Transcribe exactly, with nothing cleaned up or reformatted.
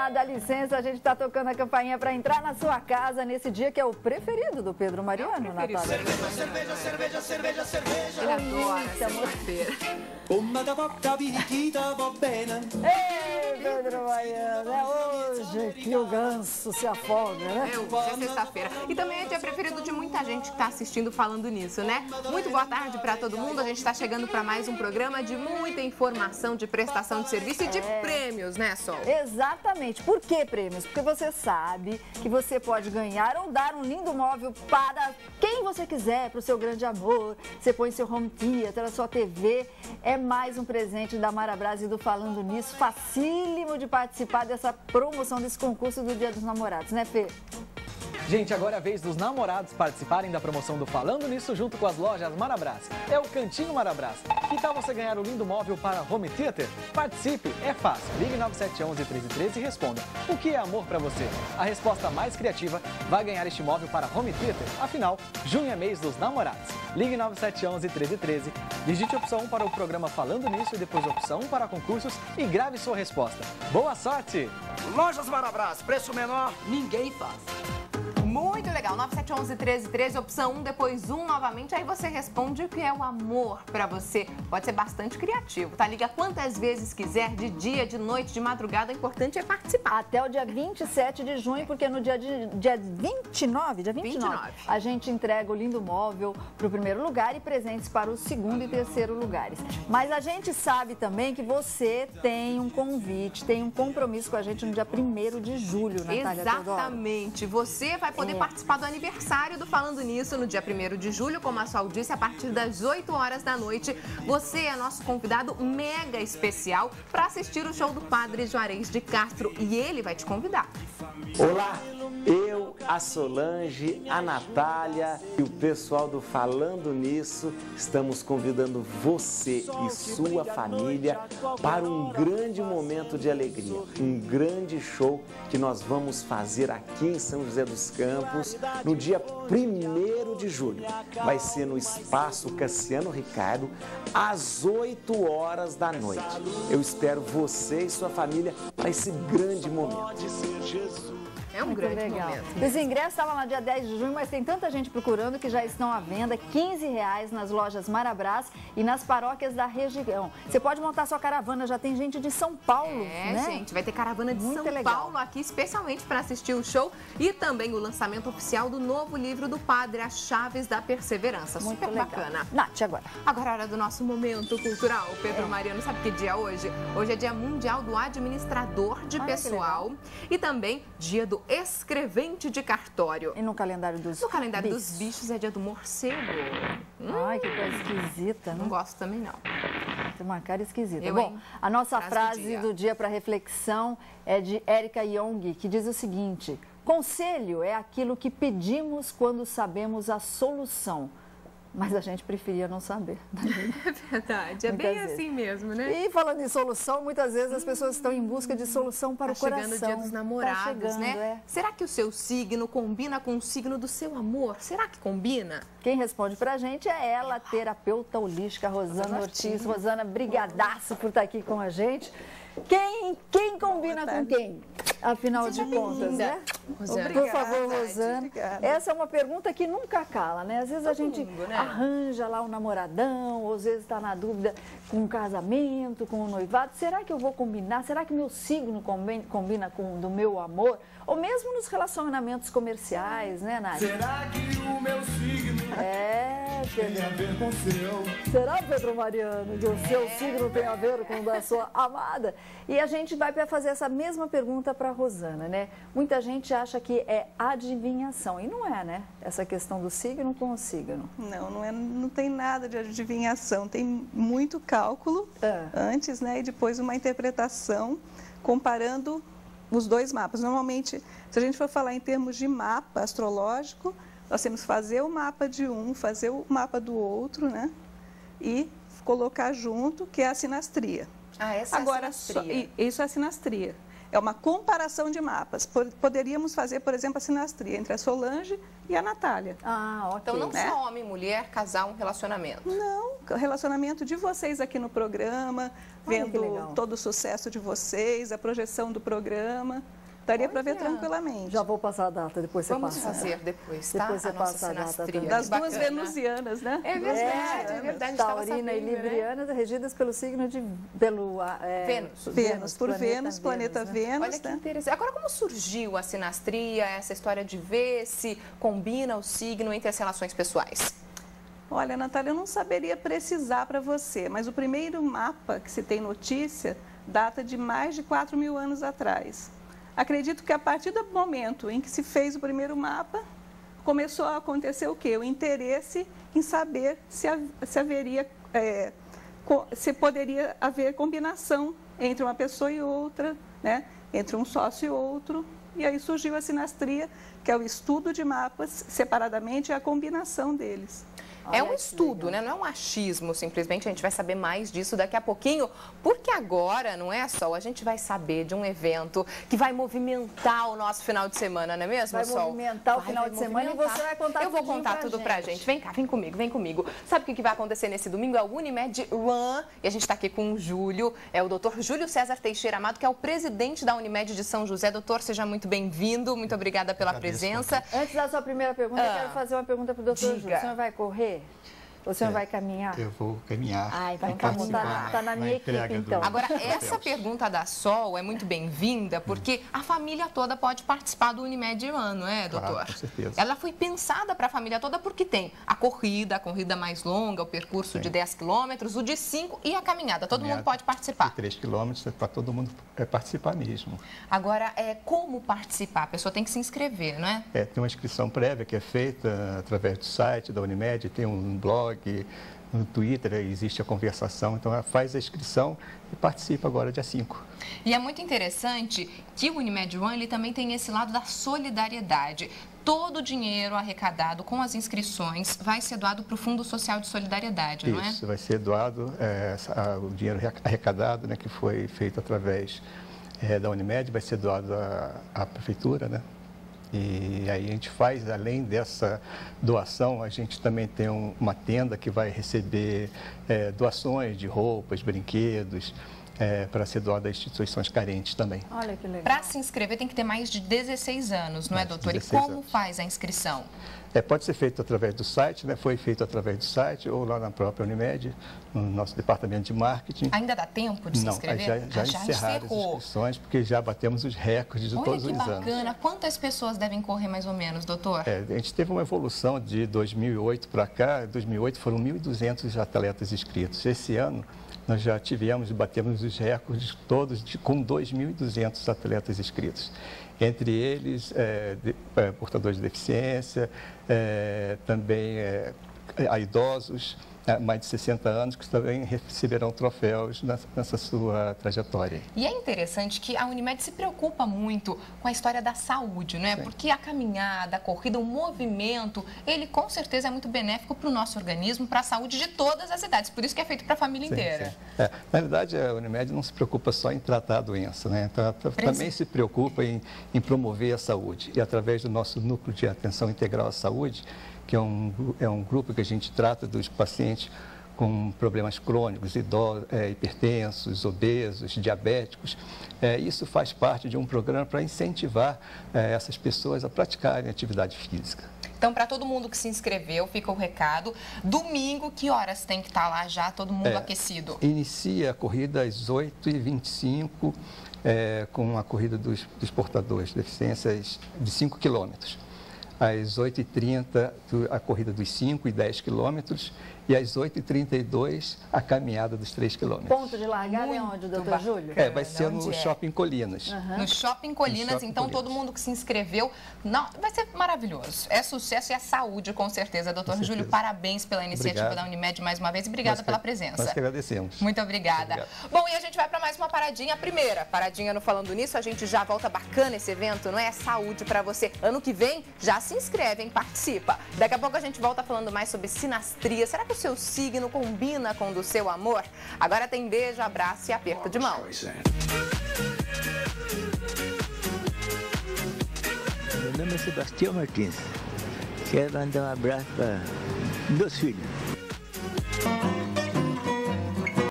Ah, dá licença, a gente está tocando a campainha para entrar na sua casa nesse dia que é o preferido do Pedro Mariano, é Natália. Cerveja, cerveja, cerveja, cerveja, cerveja. Ele adora sexta-feira. Uma da boca, periquita, va bene. Ei, Pedro Mariano, é hoje que o ganso se afoga, né? É hoje, é sexta-feira. E também é dia preferido de muita gente que está assistindo falando nisso, né? Muito boa tarde para todo mundo. A gente está chegando para mais um programa de muita informação, de prestação de serviço e de É. prêmios, né, Sol? Exatamente. Por que prêmios? Porque você sabe que você pode ganhar ou dar um lindo móvel para quem você quiser, para o seu grande amor. Você põe seu home theater, a sua T V. É mais um presente da Marabras e do Falando Nisso. Facílimo de participar dessa promoção, desse concurso do Dia dos Namorados, né, Fê? Gente, agora é a vez dos namorados participarem da promoção do Falando Nisso junto com as lojas Marabras. É o Cantinho Marabras. Que tal você ganhar um lindo móvel para home theater? Participe, é fácil. Ligue nove sete um um, três três e responda. O que é amor para você? A resposta mais criativa vai ganhar este móvel para home theater. Afinal, junho é mês dos namorados. Ligue nove sete um um, três três, digite opção um para o programa Falando Nisso e depois opção um para concursos e grave sua resposta. Boa sorte! Lojas Marabras, preço menor, ninguém faz. Muito legal. nove sete um um, três três, opção um, depois um novamente. Aí você responde o que é o amor pra você. Pode ser bastante criativo, tá? Liga quantas vezes quiser, de dia, de noite, de madrugada. O importante é participar. Até o dia vinte e sete de junho, porque no dia, de, dia vinte e nove, dia vinte e nove, vinte e nove, a gente entrega o lindo móvel para o primeiro lugar e presentes para o segundo e terceiro lugares. Mas a gente sabe também que você tem um convite, tem um compromisso com a gente no dia primeiro de julho, Natália Teodoro. Exatamente. Você vai poder É. participar do aniversário do Falando Nisso no dia primeiro de julho, como a Sol disse, a partir das oito horas da noite. Você é nosso convidado mega especial para assistir o show do Padre Juarez de Castro e ele vai te convidar. Olá, eu, a Solange, a Natália e o pessoal do Falando Nisso estamos convidando você e sua família para um grande momento de alegria, um grande show que nós vamos fazer aqui em São José dos Campos no dia primeiro de julho. Vai ser no Espaço Cassiano Ricardo às oito horas da noite. Eu espero você e sua família para esse grande momento. É um Muito grande legal. momento. Os ingressos estavam lá dia dez de junho, mas tem tanta gente procurando que já estão à venda, quinze reais nas lojas Marabras e nas paróquias da região. Você pode montar sua caravana, já tem gente de São Paulo, É, né? gente, vai ter caravana de Muito São legal. Paulo aqui, especialmente para assistir o show e também o lançamento oficial do novo livro do Padre, As Chaves da Perseverança. Muito Super legal. bacana. Nath, agora. Agora é hora do nosso momento cultural. Pedro Mariano, sabe que dia é hoje? Hoje é dia mundial do administrador de Olha que pessoal e também dia do escrevente de cartório. E no calendário dos No calendário bichos? dos bichos é dia do morcego. Ai, que coisa esquisita, Não né? gosto também não. Tem uma cara esquisita. Eu, Bom, hein? a nossa Frase do frase dia. do dia para reflexão é de Érica Young, que diz o seguinte: conselho é aquilo que pedimos quando sabemos a solução, mas a gente preferia não saber. É verdade, é Muitas bem vezes. assim mesmo, né? E falando em solução, muitas vezes as pessoas estão em busca de solução para Tá o coração. chegando o dia dos namorados, Tá chegando, né? é. Será que o seu signo combina com o signo do seu amor? Será que combina? Quem responde pra gente é ela, terapeuta holística Rosana Rosana Ortiz. Ortiz. Rosana, brigadaço por estar aqui com a gente. Quem, quem combina com quem? Afinal de contas, né? Rosana. Por favor, Obrigada, Rosana. obrigada. Essa é uma pergunta que nunca cala, né? Às vezes a gente mundo, né? arranja lá um namoradão, ou às vezes está na dúvida com um casamento, com um noivado. Será que eu vou combinar? Será que meu signo combi- combina com o do meu amor? Ou mesmo nos relacionamentos comerciais, né, Nath? Será que o meu signo É, tem a Pedro. ver com o seu? Será, Pedro Mariano, que o seu signo tem a ver com o da sua amada? E a gente vai para fazer essa mesma pergunta para a Rosana, né? Muita gente acha que é adivinhação, e não é, né? Essa questão do signo com o signo. Não, não, é, não tem nada de adivinhação, tem muito cálculo É. antes, né? E depois uma interpretação comparando os dois mapas. Normalmente, se a gente for falar em termos de mapa astrológico, nós temos que fazer o mapa de um, fazer o mapa do outro, né? E colocar junto, que é a sinastria. Ah, essa Agora, é a sinastria. só- i- isso é a sinastria. É uma comparação de mapas. Poderíamos fazer, por exemplo, a sinastria entre a Solange e a Natália. Ah, ok. Então, não né? só homem, mulher, casal, um relacionamento. Não, o relacionamento de vocês aqui no programa, Olha que vendo legal. todo o sucesso de vocês, a projeção do programa. Daria para ver Olha. tranquilamente. Já vou passar a data, depois você Vamos passa. fazer depois, tá? Depois você a nossa passa a data sinastria. também. Das duas Bacana. venusianas, né? É verdade, é, verdade. estava Taurina e sabendo, né? Libriana, regidas pelo signo de... Pelo, é, Vênus. Vênus, por Vênus, planeta né? Vênus, Olha que né? interessante. Agora, como surgiu a sinastria, essa história de ver se combina o signo entre as relações pessoais? Olha, Natália, eu não saberia precisar para você, mas o primeiro mapa que se tem notícia data de mais de quatro mil anos atrás. Acredito que a partir do momento em que se fez o primeiro mapa, começou a acontecer o quê? O interesse em saber se, se haveria, é, se poderia haver combinação entre uma pessoa e outra, né? Entre um sócio e outro. E aí surgiu a sinastria, que é o estudo de mapas separadamente e a combinação deles. É Olha um que estudo, legal. né? Não é um achismo, simplesmente. A gente vai saber mais disso daqui a pouquinho, porque agora, não é, Sol? A gente vai saber de um evento que vai movimentar o nosso final de semana, não é mesmo, Vai Sol? movimentar o Vai, final vai de semana e movimentar. você vai contar Eu vou tudinho contar pra tudo pra gente. gente. Vem cá, vem comigo, vem comigo. Sabe o que que vai acontecer nesse domingo? É o Unimed Run, e a gente está aqui com o Júlio, é o doutor Júlio César Teixeira Amado, que é o presidente da Unimed de São José. Doutor, seja muito bem-vindo, muito obrigada pela Agradeço, presença. Antes da sua primeira pergunta, eu Ah, quero fazer uma pergunta para o doutor diga. Júlio. O senhor vai correr? Ou o senhor É, vai caminhar? Eu vou caminhar. Ah, então e tá bom, participar tá- tá na minha entrega equipe, do- então. Agora, dos essa troféus. pergunta da Sol é muito bem-vinda, porque a família toda pode participar do Unimed Run, não é, doutor? Claro, com certeza. Ela foi pensada para a família toda porque tem a corrida, a corrida mais longa, o percurso Sim. de dez quilômetros, o de cinco e a caminhada. Todo Caminhada mundo pode participar. De três quilômetros é para todo mundo é, participar mesmo. Agora, é, como participar? A pessoa tem que se inscrever, não é? É, tem uma inscrição prévia que é feita através do site da Unimed, tem um blog, no Twitter existe a conversação, então ela faz a inscrição e participa agora dia cinco. E é muito interessante que o Unimed Run ele também tem esse lado da solidariedade. Todo o dinheiro arrecadado com as inscrições vai ser doado para o Fundo Social de Solidariedade, não é? Isso, vai ser doado, é, a- o dinheiro arrecadado, né, que foi feito através é, da Unimed, vai ser doado à, à Prefeitura, né? E aí a gente faz, além dessa doação, a gente também tem um- uma tenda que vai receber é, doações de roupas, brinquedos, é, para ser doada a instituições carentes também. Olha que legal. Para se inscrever tem que ter mais de dezesseis anos, não é, Mais de doutor? E dezesseis como anos. faz a inscrição? É, pode ser feito através do site, né? Foi feito através do site ou lá na própria Unimed, no nosso departamento de marketing. Ainda dá tempo de se Não, inscrever? já, já, Ah, já encerraram as encerrou. inscrições, porque já batemos os recordes de Olha todos que os anos. bacana. Quantas pessoas devem correr mais ou menos, doutor? É, a gente teve uma evolução de dois mil e oito para cá. Em dois mil e oito foram mil e duzentos atletas inscritos. Esse ano nós já tivemos e batemos os recordes todos de, com dois mil e duzentos atletas inscritos. Entre eles, é, de, é, portadores de deficiência, é, também é, a idosos, é, mais de sessenta anos, que também receberão troféus nessa, nessa sua trajetória. E é interessante que a Unimed se preocupa muito com a história da saúde, né? Sim. Porque a caminhada, a corrida, o movimento, ele com certeza é muito benéfico para o nosso organismo, para a saúde de todas as idades. Por isso que é feito para a família Sim, inteira. sim. É, na verdade, a Unimed não se preocupa só em tratar a doença, né? Então, ela também se preocupa em, em promover a saúde. E através do nosso núcleo de atenção integral à saúde, que é um, é um grupo que a gente trata dos pacientes com problemas crônicos, idosos, é, hipertensos, obesos, diabéticos. É, isso faz parte de um programa para incentivar é, essas pessoas a praticarem atividade física. Então, para todo mundo que se inscreveu, fica o recado. Domingo, que horas tem que estar lá já, todo mundo É, aquecido? Inicia a corrida às oito e vinte e cinco, é, com a corrida dos, dos portadores de deficiências de cinco quilômetros. Às oito e trinta, a corrida dos cinco e dez quilômetros. E às oito e trinta e dois, a caminhada dos três quilômetros. Ponto de largada é onde, doutor bacana. Júlio? É, vai ser Onde no é? Shopping Colinas. No Shopping Colinas, Shopping então Colinas. todo mundo que se inscreveu, não, vai ser maravilhoso. É sucesso e é saúde, com certeza. Doutor Com Júlio, certeza. parabéns pela iniciativa Obrigado. da Unimed mais uma vez e obrigada Nós que- pela presença. Nós que agradecemos. Muito obrigada. Obrigado. Bom, e a gente vai para mais uma paradinha. A primeira paradinha no Falando Nisso, a gente já volta bacana esse evento, não é? Saúde para você. Ano que vem, já se inscreve, hein? Participa. Daqui a pouco a gente volta falando mais sobre sinastria. Será que o seu signo combina com o do seu amor? Agora tem beijo, abraço e aperto de mão. Choice, eh? Sebastião Martins. Quero mandar um abraço para meus filhos.